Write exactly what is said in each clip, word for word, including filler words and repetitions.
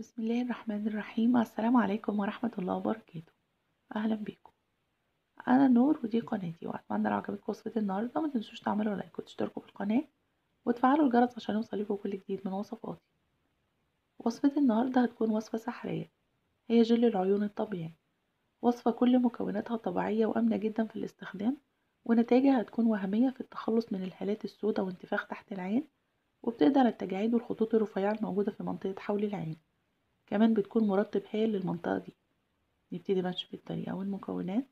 بسم الله الرحمن الرحيم. السلام عليكم ورحمة الله وبركاته. أهلا بيكم. أنا نور ودي قناتي، وأتمنى لو عجبتكم وصفة النهاردة ما تنسوش تعملوا لايك وتشتركوا في القناة وتفعلوا الجرس عشان يوصلكوا كل جديد من وصفاتي. وصفة النهاردة هتكون وصفة سحرية، هي جل العيون الطبيعي. وصفة كل مكوناتها طبيعية وآمنة جدا في الاستخدام، ونتائجها هتكون وهمية في التخلص من الهالات السوداء وانتفاخ تحت العين، وبتقضي على التجاعيد والخطوط الرفيعة الموجودة في منطقة حول العين. كمان بتكون مرطب هايل للمنطقة دي. نبتدي بقى نشوف الطريقة والمكونات.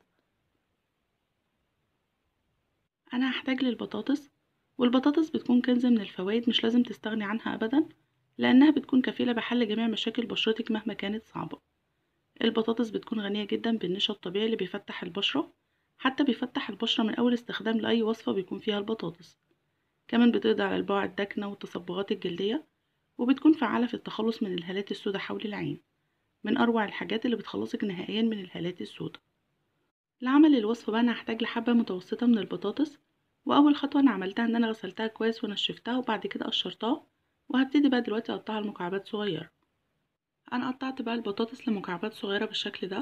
أنا هحتاج للبطاطس، والبطاطس بتكون كنز من الفوائد مش لازم تستغني عنها أبدا، لأنها بتكون كفيلة بحل جميع مشاكل بشرتك مهما كانت صعبة. البطاطس بتكون غنية جدا بالنشا الطبيعي اللي بيفتح البشرة، حتى بيفتح البشرة من أول استخدام لأي وصفة بيكون فيها البطاطس. كمان بتقضي على البقع الداكنة والتصبغات الجلدية، وبتكون فعالة في التخلص من الهالات السوداء حول العين، من أروع الحاجات اللي بتخلصك نهائيا من الهالات السوداء. لعمل الوصفة بقى أنا هحتاج لحبة متوسطة من البطاطس، وأول خطوة أنا عملتها إن أنا غسلتها كويس ونشفتها وبعد كده قشرتها، وهبتدي بقى دلوقتي أقطعها لمكعبات صغيرة. أنا قطعت بقى البطاطس لمكعبات صغيرة بالشكل ده.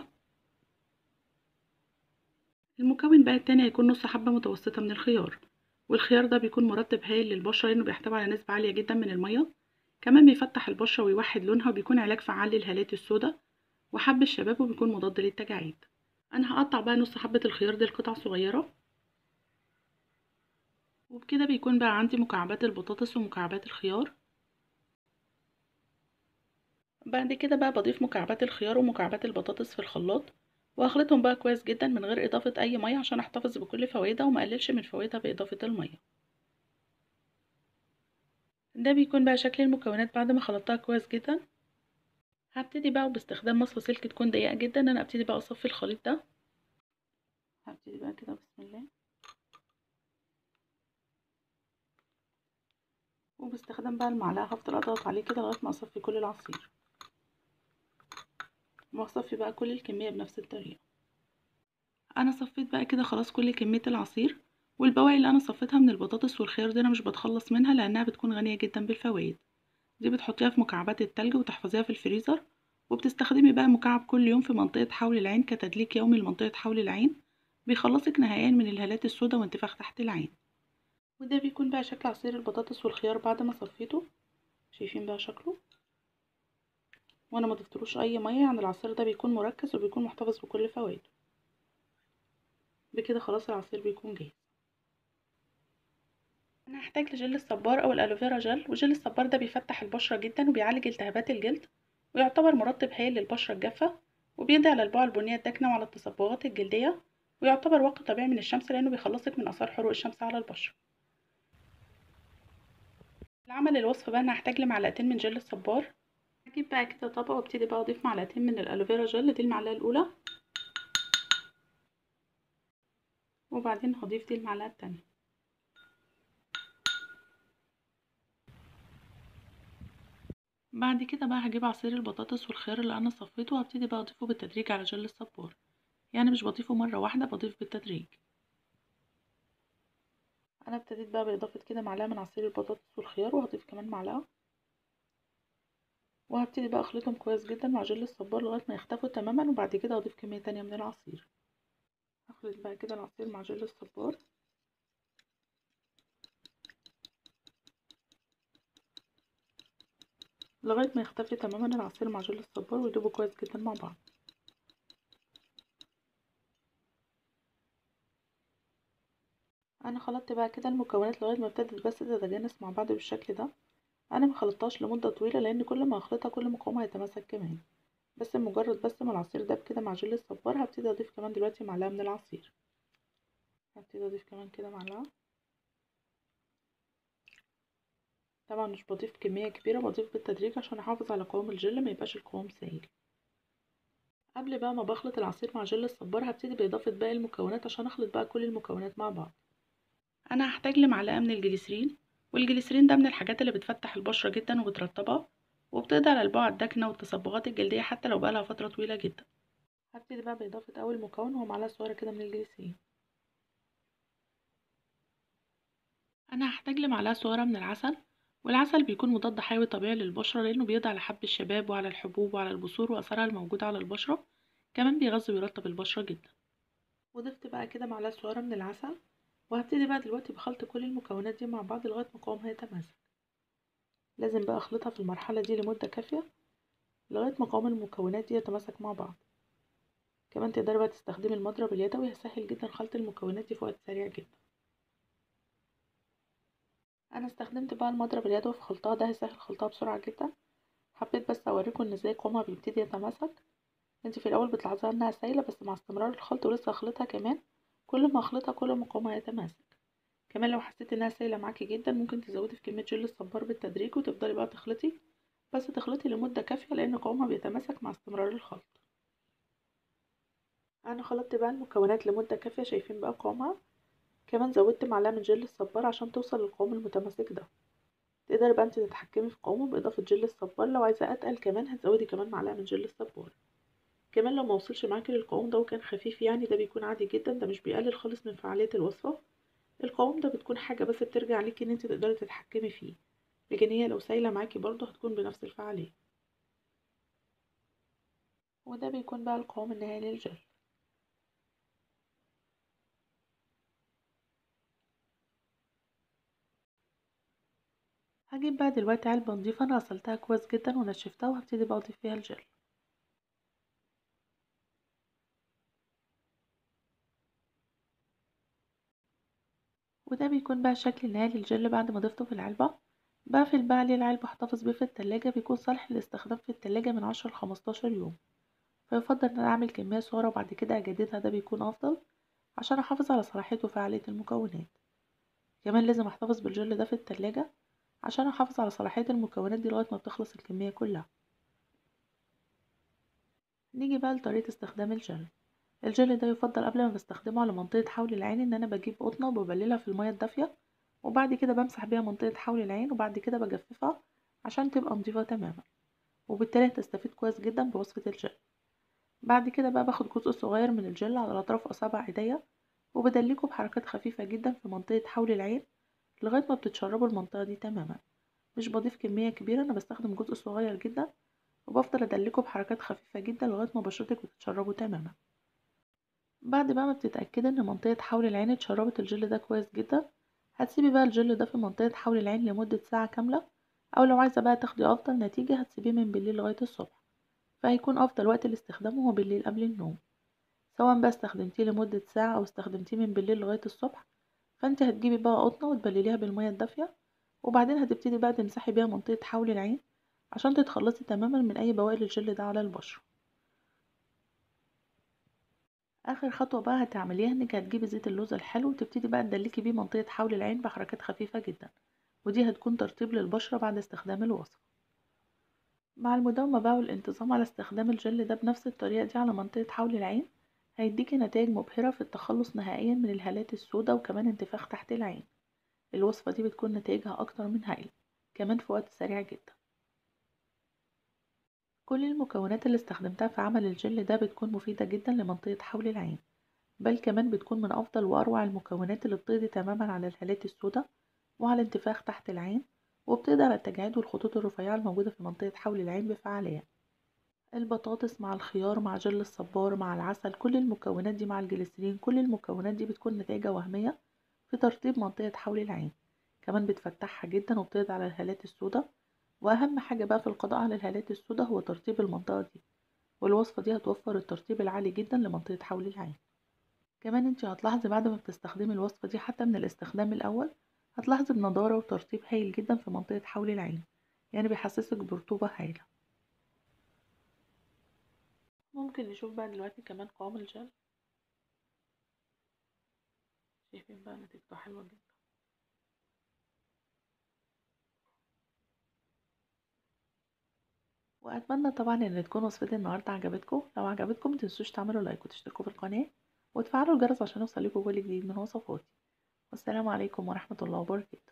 المكون بقى التاني هيكون نص حبة متوسطة من الخيار، والخيار ده بيكون مرطب هايل للبشرة لأنه بيحتوي على نسبة عالية جدا من المية. كمان بيفتح البشرة ويوحد لونها، وبيكون علاج فعال للهالات السوداء وحب الشباب، وبيكون مضاد للتجاعيد. أنا هقطع بقى نص حبة الخيار دي لقطع صغيرة، وبكده بيكون بقى عندي مكعبات البطاطس ومكعبات الخيار. بعد كده بقى بضيف مكعبات الخيار ومكعبات البطاطس في الخلاط، واخلطهم بقى كويس جدا من غير اضافة اي مية عشان احتفظ بكل فوائدها وما اقللش من فوائدها باضافة المية. ده بيكون بقى شكل المكونات بعد ما خلطتها كويس جدا. هبتدي بقى باستخدام مصفى سلك تكون ضيقة جدا انا ابتدي بقى اصفي الخليط ده. هبتدي بقى كده بسم الله، وباستخدام بقى المعلقة هفضل اضغط عليه كده لغاية ما اصفي كل العصير، واصفي بقى كل الكمية بنفس الطريقة. انا صفيت بقى كده خلاص كل كمية العصير، والبواقي اللي انا صفيتها من البطاطس والخيار دي انا مش بتخلص منها لانها بتكون غنية جدا بالفوائد. دي بتحطيها في مكعبات التلج وتحفظيها في الفريزر، وبتستخدمي بقى مكعب كل يوم في منطقة حول العين كتدليك يومي لمنطقة حول العين، بيخلصك نهائيا من الهالات السوداء وانتفاخ تحت العين. وده بيكون بقى شكل عصير البطاطس والخيار بعد ما صفيته. شايفين بقى شكله، وانا ما ضفتلوش اي ميه، يعني العصير ده بيكون مركز وبيكون محتفظ بكل فوائده. بكده خلاص العصير بيكون جاهز. انا هحتاج لجل الصبار او الالوفيرا جل، وجل الصبار ده بيفتح البشره جدا وبيعالج التهابات الجلد، ويعتبر مرطب هايل للبشره الجافه، وبيقضي على البقع البنيه الداكنه وعلى التصبغات الجلديه، ويعتبر واقي طبيعي من الشمس لانه بيخلصك من اثار حروق الشمس على البشره. لعمل الوصفه بقى انا هحتاج لمعلقتين من جل الصبار. هجيب بقى كده طبق وابتدي بقى اضيف معلقتين من الالوفيرا جل، دي المعلقه الاولى، وبعدين هضيف دي المعلقه التانية. بعد كده بقى هجيب عصير البطاطس والخيار اللي انا صفيته وهبتدي بقى اضيفه بالتدريج على جل الصبار، يعني مش بضيفه مرة واحدة، بضيف بالتدريج. انا ابتديت بقى باضافة كده معلقة من عصير البطاطس والخيار، وهضيف كمان معلقة، وهبتدي بقى اخلطهم كويس جدا مع جل الصبار لغاية ما يختفوا تماما، وبعد كده هضيف كمية تانية من العصير. هخلط بقى كده العصير مع جل الصبار لغاية ما يختفي تماما العصير مع جل الصبار ويدوبوا كويس جدا مع بعض. انا خلطت بقى كده المكونات لغاية ما ابتدت بس تتجانس مع بعض بالشكل ده. انا مخلطتهاش لمدة طويلة لان كل ما اخلطها كل ما قوامها هيتماسك كمان، بس مجرد بس ما العصير داب كده مع جل الصبار هبتدي اضيف كمان دلوقتي معلقة من العصير. هبتدي اضيف كمان كده معلقة. طبعا مش بضيف كمية كبيرة، بضيف بالتدريج عشان احافظ على قوام الجل ما يبقاش القوام سائل. قبل بقى ما بخلط العصير مع جل الصبار هبتدي باضافة باقي المكونات عشان اخلط بقى كل المكونات مع بعض. انا هحتاج لمعلقة من الجليسرين، والجليسرين ده من الحاجات اللي بتفتح البشرة جدا وبترطبها، وبتقضي على البقع الداكنة والتصبغات الجلدية حتى لو بقالها فترة طويلة جدا. هبتدي بقى باضافة اول مكون وهو معلقة صغيرة كده من الجليسرين. انا هحتاج لمعلقة صغيرة من العسل، والعسل بيكون مضاد حيوي طبيعي للبشرة لأنه بيقضي على حب الشباب وعلى الحبوب وعلى البثور وأثارها الموجودة على البشرة. كمان بيغذي ويرطب البشرة جدا. وضفت بقى كده معلقة صغيرة من العسل، وهبتدي بقى دلوقتي بخلط كل المكونات دي مع بعض لغاية ما قوامها يتماسك. لازم بقى اخلطها في المرحلة دي لمدة كافية لغاية ما قوام المكونات دي يتماسك مع بعض. كمان تقدري بقى تستخدمي المضرب اليدوي، هيسهل جدا خلط المكونات دي في وقت سريع جدا. انا استخدمت بقى المضرب اليدوي في خلطها، ده هيسهل خلطها بسرعة جدا. حبيت بس اوريكم ان ازاي قوامها بيبتدي يتماسك. انت في الاول بتلاحظيها انها سايلة، بس مع استمرار الخلط ولسه اخلطها كمان، كل ما اخلطها كل ما قوامها يتماسك. كمان لو حسيت انها سايلة معاكي جدا ممكن تزودي في كمية جل الصبار بالتدريج وتفضلي بقى تخلطي، بس تخلطي لمدة كافية لان قوامها بيتماسك مع استمرار الخلط. انا خلطت بقى المكونات لمدة كافية، شايفين بقى قوامها. كمان زودت معلقة من جل الصبار عشان توصل للقوام المتماسك ده. تقدري بقى انت تتحكمي في قوامه باضافة جل الصبار، لو عايزة اتقل كمان هتزودي كمان معلقة من جل الصبار. كمان لو ما وصلش معاكي للقوام ده وكان خفيف يعني ده بيكون عادي جدا، ده مش بيقلل خالص من فعالية الوصفة. القوام ده بتكون حاجة بس بترجع ليكي ان انت تقدري تتحكمي فيه، لكن هي لو سايلة معاكي برضه هتكون بنفس الفعالية. وده بيكون بقى القوام النهائي للجل. هجيب بقى دلوقتي علبة نضيفة انا غسلتها كويس جدا ونشفتها، وهبتدي بقى اضيف فيها الجل. وده بيكون بقى الشكل النهائي للجل بعد ما ضفته في العلبة. بقفل بقى عليه العلبة، احتفظ بيه في التلاجة، بيكون صالح للاستخدام في التلاجة من عشرة لخمستاشر يوم. فيفضل ان انا اعمل كمية صغيرة وبعد كده اجددها، ده بيكون افضل عشان احافظ على صلاحيته وفعالية المكونات. كمان لازم احتفظ بالجل ده في التلاجة عشان احافظ على صلاحية المكونات دي لغاية ما بتخلص الكمية كلها. نيجي بقى لطريقة استخدام الجل. الجل ده يفضل قبل ما بستخدمه على منطقة حول العين ان انا بجيب قطنة وببللها في المية الدافية، وبعد كده بمسح بيها منطقة حول العين، وبعد كده بجففها عشان تبقى نضيفة تماما، وبالتالي هتستفيد كويس جدا بوصفة الجل. بعد كده بقى باخد جزء صغير من الجل على اطراف اصابع ايديا، وبدلكه بحركات خفيفة جدا في منطقة حول العين لغاية ما بتتشربوا المنطقة دي تماما. مش بضيف كمية كبيرة، انا بستخدم جزء صغير جدا، وبفضل ادلكه بحركات خفيفة جدا لغاية ما بشرتك بتتشربه تماما. بعد بقى ما بتتأكدي ان منطقة حول العين اتشربت الجل ده كويس جدا، هتسيبي بقى الجل ده في منطقة حول العين لمدة ساعة كاملة، او لو عايزة بقى تاخدي افضل نتيجة هتسيبيه من بالليل لغاية الصبح، فهيكون افضل وقت لاستخدامه هو بالليل قبل النوم. سواء بقى استخدمتيه لمدة ساعة او استخدمتيه من بالليل لغاية الصبح، فانت هتجيبي بقى قطنة وتبلليها بالمية الدافية، وبعدين هتبتدي بقى تمسحي بيها منطقة حول العين عشان تتخلصي تماما من اي بواقي الجل ده على البشرة. اخر خطوة بقى هتعمليها انك هتجيبي زيت اللوز الحلو وتبتدي بقى تدلكي بيه منطقة حول العين بحركات خفيفة جدا، ودي هتكون ترطيب للبشرة بعد استخدام الوصفة. مع المداومة بقى والانتظام على استخدام الجل ده بنفس الطريقة دي على منطقة حول العين، هيديكي نتائج مبهرة في التخلص نهائيا من الهالات السوداء وكمان انتفاخ تحت العين. الوصفة دي بتكون نتائجها اكتر من هائلة، كمان في وقت سريع جدا. كل المكونات اللي استخدمتها في عمل الجل ده بتكون مفيدة جدا لمنطقة حول العين، بل كمان بتكون من أفضل وأروع المكونات اللي بتقضي تماما على الهالات السوداء وعلى انتفاخ تحت العين، وبتقضي على التجاعيد والخطوط الرفيعة الموجودة في منطقة حول العين بفعالية. البطاطس مع الخيار مع جل الصبار مع العسل، كل المكونات دي مع الجليسرين، كل المكونات دي بتكون نتيجة وهمية في ترطيب منطقة حول العين. كمان بتفتحها جدا وبتقضي على الهالات السوداء، وأهم حاجة بقى في القضاء على الهالات السوداء هو ترطيب المنطقة دي، والوصفة دي هتوفر الترطيب العالي جدا لمنطقة حول العين. كمان انت هتلاحظي بعد ما بتستخدمي الوصفة دي حتى من الاستخدام الأول، هتلاحظي بنضارة وترطيب هايل جدا في منطقة حول العين، يعني بيحسسك برطوبة هايلة. ممكن نشوف بقى دلوقتي كمان قوام الجل. شايفين بقى نتيجته حلوة جدا. وأتمنى طبعا ان تكون وصفتي النهاردة عجبتكم. لو عجبتكم متنسوش تعملوا لايك وتشتركوا في القناة وتفعلوا الجرس عشان يوصلكوا كل جديد من وصفاتي. والسلام عليكم ورحمة الله وبركاته.